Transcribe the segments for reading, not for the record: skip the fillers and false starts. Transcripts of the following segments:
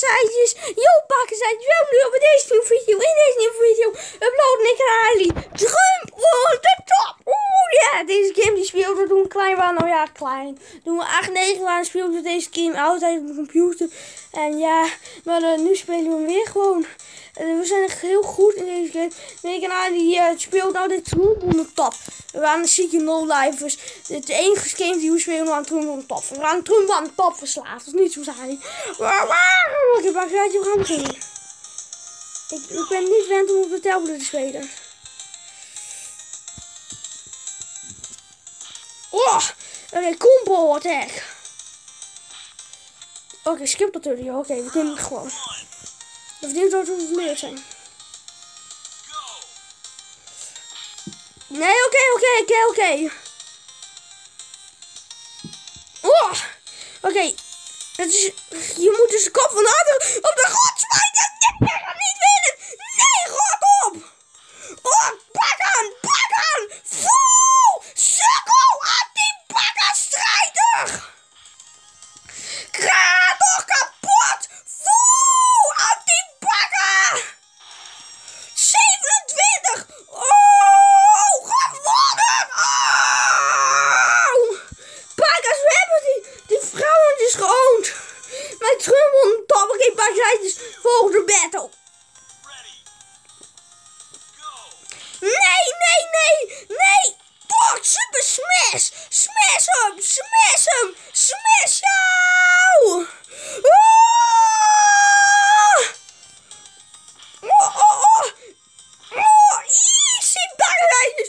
bakkersijtjes. Yo, bakkersijtjes. Welkom nu op deze nieuwe video. In deze nieuwe video uploaden ik en alie Trump on de top. Oeh, ja. Deze game die speelde we toen klein waren. Nou ja, klein. Toen we 8, 9 waren speelden we deze game altijd op de computer. En ja, maar nu spelen we hem weer gewoon. We zijn echt heel goed in deze game. Ik en alie speelt altijd Trump on de top. We waren zieke no-lifers. Het enige game die we spelen aan Trump on de top. We gaan Trump aan de top verslaafd. Dat is niet zo saai. Oké, we gaan beginnen. Ik ben niet gewend om op de tablet te spelen. Oh, oké, combo attack. Oké, skip dat video. Oké, we kunnen het gewoon. Dat verdient dat we geleerd zijn. Nee, oké. Oh, oké. Je moet dus de kop van de andere op de grond smijten. Ik ga niet winnen. Nee, rot op. Oh, pak aan. Voel, sukkel, anti-bakkerstrijder. Ga toch kapot. Voel, anti-bakker. 27. Oh, gewonnen. Oh. Bakkers, we hebben die vrouwen dus geoond. Mijn Trump on de top. Oké, bakkersijtjes. Volgende battle. Nee. Pak, super smash. Smash hem. Smash jou. Oh, easy bakkersijtjes.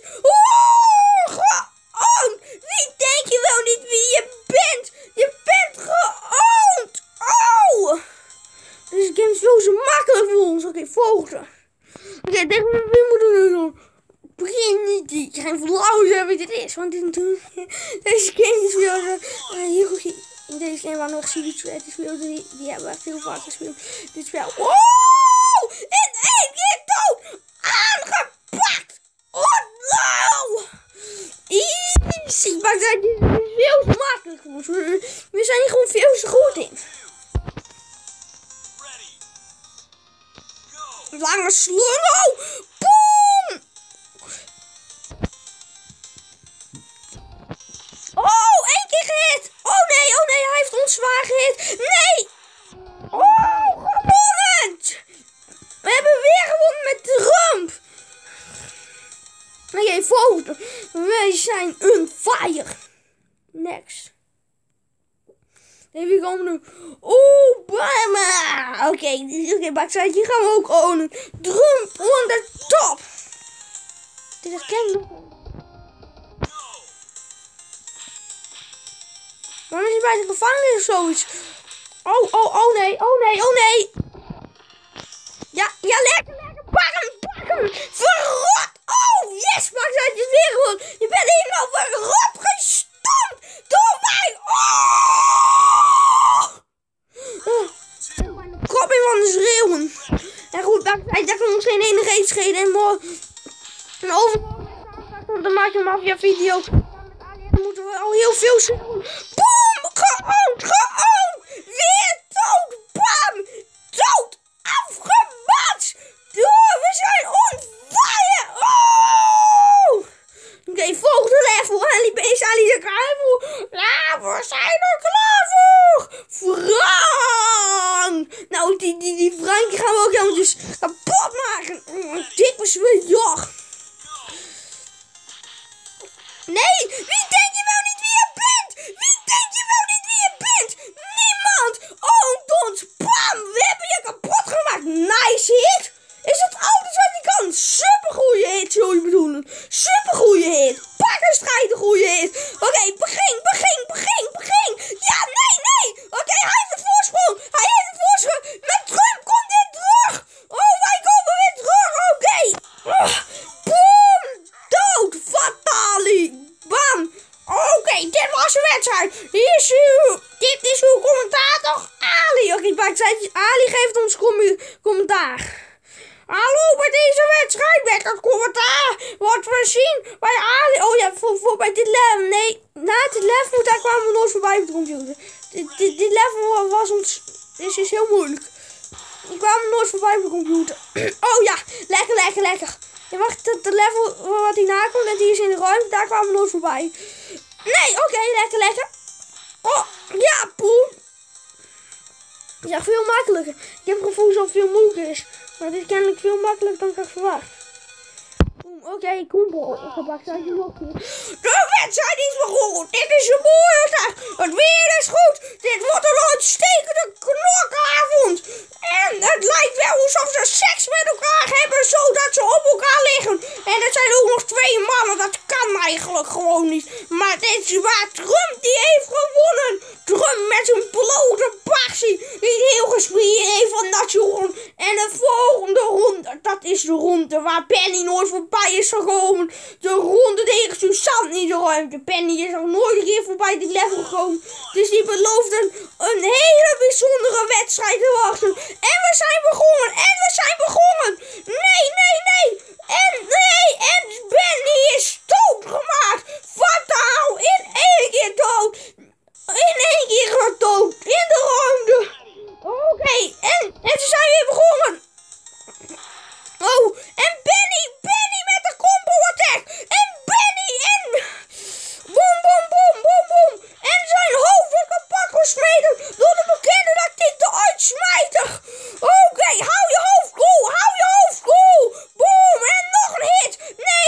Gewoon. Wie denk je wel niet wie je bent? Je bent geoond. Oh. Deze game is veel zo makkelijk voor ons. Oké, volgende. Oké, denk we wie moeten we doen? Begin niet die. Geen flauw idee wie dit is. Want deze game is weer heel goed. In deze game waren nog Series 2 gespeeld. Die hebben we veel vaker gespeeld. Dit spel. Oh! In één keer dood! Aangepakt! Oh no! Easy! Maar dit is veel te makkelijk voor ons. We zijn hier gewoon veel te goed in. Lange slungel! Boom! Oh, 1 keer gehit! Oh nee, hij heeft ons zwaar gehit! Nee! Oh, gewonnen! We hebben weer gewonnen met Trump! Oké, volgende. Wij zijn een fire. Next. Even komen nu. Obama! Oké, bakkersijtje gaan we ook ownen. Trump on the top! Dit herken ik nog. Waarom is hij bij de gevangenis of zoiets? Oh nee. Ja, lekker. Pak hem. Verrot. Oh, yes, bakkersijtje is weer gewoon. Je bent helemaal verrot gestompt door mij. Kop in van de schreeuwen. En goed, bakkersijtje kan ons geen ene reet schelen. En overal dan maak je een maffia video. Dan moeten we al heel veel schreeuwen. Boom, geoond. Weer dood, bam. Dood, afgematst. We zijn on fire. Oh. Oké, volgende level. Alie er klaar voor? Ja, we zijn er klaar voor. Frank. Nou, die Frank gaan we ook helemaal dus kapot maken. Dit was weer joch. Nee, wie denk je wel niet wie je bent? Niemand! Oh, ons! Bam! We hebben je kapot gemaakt! Nice hit! Is dat alles wat hij kan? Supergoeie hit, zul je bedoelen. Supergoeie hit! Bakkerstrijder goeie hit! Oké, begin! Ja, nee! Oké, hij heeft de voorsprong! Met Trump komt dit terug! Oh, wij komen weer terug! Oké! Boom! Dood! Fatali! Bam! Oké, dit was de wedstrijd. Dit is uw commentator, alie. Oké, bakkersijtjes, alie geeft ons commentaar. Hallo, bij deze wedstrijd met het commentaar. Wat we zien bij alie. Oh ja, voor bij dit level. Nee, na dit level, daar kwamen we nooit voorbij op de computer. Dit level was ons... Dit is heel moeilijk. Ik kwam nooit voorbij op de computer. Oh ja, lekker. Je wacht, het level wat hierna komt, en die is in de ruimte, daar kwamen we nooit voorbij. Nee, oké, lekker. Oh, ja, poe. Ja, veel makkelijker. Ik heb het gevoel dat het veel moeilijker is. Maar het is kennelijk veel makkelijker dan ik had verwacht. Oké, kom op. De wedstrijd is begonnen. Dit is een mooie dag. Het weer is goed. Dit wordt een uitstekende knokavond. En het lijkt wel alsof ze seks met elkaar hebben, zodat ze op elkaar liggen. En er zijn ook nog 2 mannen. Dat kan eigenlijk gewoon niet. Maar dit is waar Trump die heeft gewonnen. Trump met zijn blote passie. Die heel gespierd heeft van nation. En de volgende ronde, dat is de ronde waar Bennie nooit voorbij is gekomen. De ronde tegen Suzanne in de ruimte. Bennie is nog nooit hier voorbij dit level gekomen. Dus die belooft een hele bijzondere wedstrijd te wachten. En we zijn begonnen. Nee. En Bennie is doodgemaakt. Fataal. In 1 keer dood. In de ruimte. Oké, en ze zijn weer begonnen. Oh, en Bennie met de combo attack. En Bennie boom. En zijn hoofd wordt kapot gesmeten door de bekende tactiek de uitsmijter. Oké, hou je hoofd cool. Boom, en nog een hit. Nee,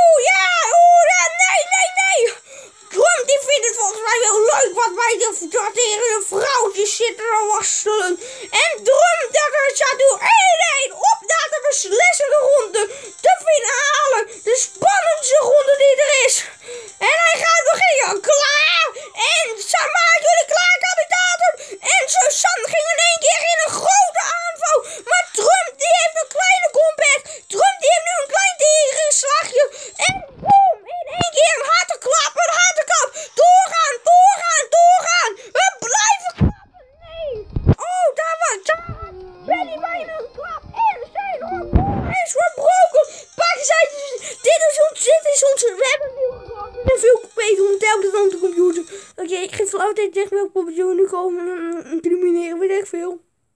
nee. Trump die vindt het volgens mij wel leuk wat wij tegen de vrouwtjes zitten te worstelen. En Trump dat staat nu 1-1 op naar de beslissende ronde. De finale. De spannendste ronde die er is. En hij gaat beginnen. Klaar. En maken jullie klaar, kandidaten. En Suzanne ging in 1 keer in een grote aanval. Maar Trump die heeft een kleine comeback. Trump die heeft nu een klein tegenslagje. En boom. In 1 keer een harde klap. Doorgaan. We blijven klappen. Nee. Oh, daar was Bennie bijna een klap. En zijn oor is verbroken. Pak eens uit. Dit is ons. We hebben nu gewoon veel beter om telkens op de computer. Oké, ik geef wel altijd tegen welk poppetje we nu komen. Termineren, weet ik veel.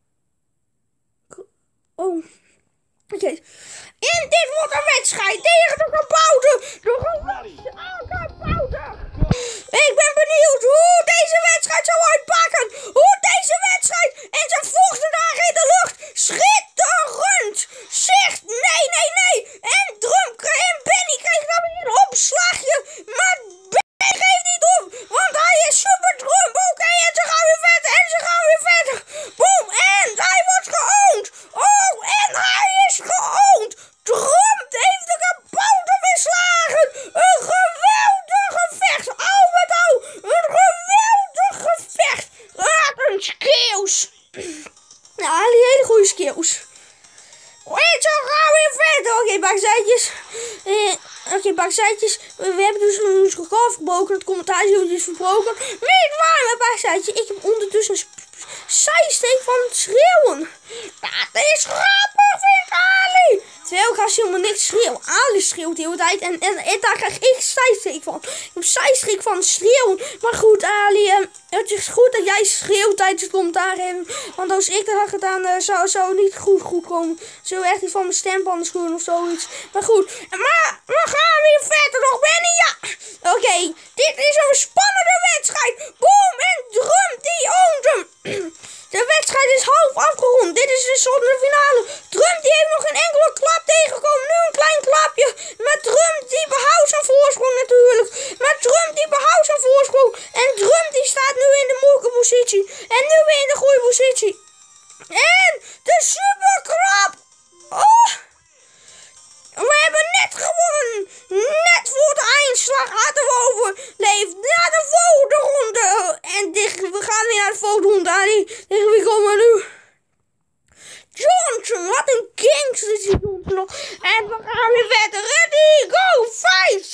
Oh. Oké. En dit wordt een wedstrijd tegen de kabouter. Ik ben benieuwd hoe deze wedstrijd zou uitpakken. En zijn volgende dagen in de lucht. Schitterend. Zegt nee. En Bennie kreeg dan weer een opslagje. Maar Bennie geeft niet op. Want hij is super Trump. Oké, en ze gaan weer verder. Boom. En hij wordt geoond. Oh, en hij is geoond. Trump heeft de kabouter verslagen. Een geweldig gevecht. Al met al. Een geweldig gevecht. Een skills. Ja, die hele goede skills. En zo gaan we weer verder. Oké, bakzijtjes. We hebben dus een afgebroken. Het commentaar is verbroken. Niet waar, mijn bakzijtje. Ik heb ondertussen een zijsteek van het schreeuwen. Dat is grappig, vindt Ali. Terwijl ik als helemaal niks schreeuw. Ali schreeuwt de hele tijd. En daar krijg ik zijsteek van. Ik heb zijsteek van het schreeuwen. Maar goed, Ali. Het is goed dat jij schreeuwt tijdens het commentaar hebben. Want als ik dat had gedaan, zou het niet goed komen. Zou echt iets van mijn stembanden schoenen of zoiets. Maar goed. Maar we gaan weer verder nog, Bennie. Ja. Oké. Dit is een spannende wedstrijd. Boom. En Trump die oont hem. De wedstrijd is half afgerond. Dit is de zonder finale. Trump die heeft nog geen enkele klap tegengekomen. Nu een klein klapje. Maar Trump die behoudt zijn voorsprong natuurlijk. En Trump die staat nu in de moeilijke positie. En nu weer in de goede positie. En de superkrap. Oh. We hebben net gewonnen. Net voor de eindslag hadden we overleefd. Naar de volgende ronde. En we gaan weer naar de volgende ronde. Tegen wie komen we nu? Johnson. Wat een gangster is die Johnson nog. En we gaan weer verder. Ready, go, fight.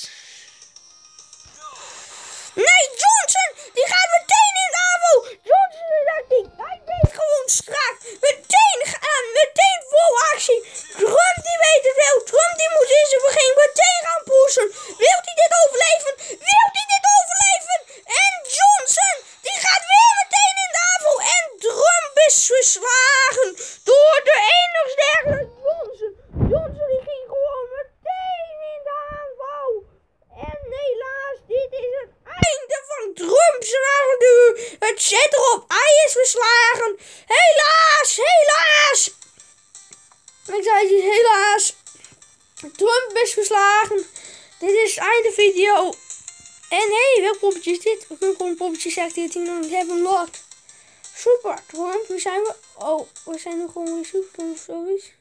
Nee, Johnson. Die gaat meteen in de aanval. Johnson is dat ding. Hij weet gewoon strak. Meteen vol actie. Trump die weet het wel. Trump die moet in zijn begin meteen gaan pushen. Wilt hij dit overleven? En Johnson die gaat weer meteen in de aanval. En Trump is verslagen door Bakcijtjes, helaas. Trump is verslagen. Dit is het einde video. En hé, welk poppetje is dit? We kunnen gewoon een poppetje zeggen dat hij nog niet hebben lot. Super, Trump, wie zijn we? Oh, we zijn nu gewoon weer zoeken of zoiets.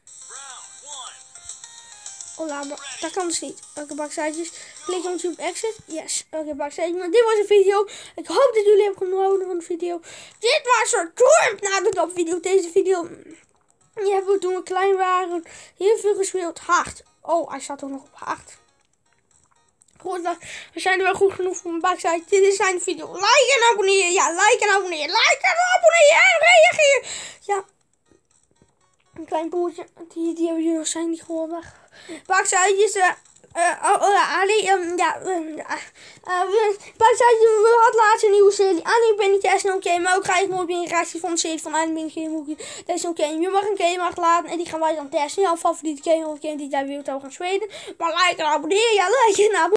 Oh, laat maar. Dat kan dus niet. Oké, bakcijtjes. Klik op exit. Yes. Oké, bakcijtjes. Maar dit was een video. Ik hoop dat jullie hebben genoten van de video. Dit was er Trump na de topvideo. Deze video. Die hebben we toen we klein waren heel veel gespeeld. Hard. Oh, hij staat ook nog op hard. Goed, we zijn er wel goed genoeg voor mijn bakcijtje. Dit is zijn video. Like en abonneer. Ja, like en abonneer. Like en abonneer. En reageer. Ja. Een klein broertje. Die hebben jullie nog zijn niet gehoord. Bakcijtjes. Alie. Bakcijtjes. We hadden laatst een nieuwe serie. Alie, Bennie, en oké. Maar ook ga ik nooit meer een reactie van de serie van Alie, Bennie, dat is oké. Je mag een game achterlaten. En die gaan wij dan testen. Jouw favoriete game of game die jij wilt gaan spelen. Maar like en abonneer. Ja, like en abonneer.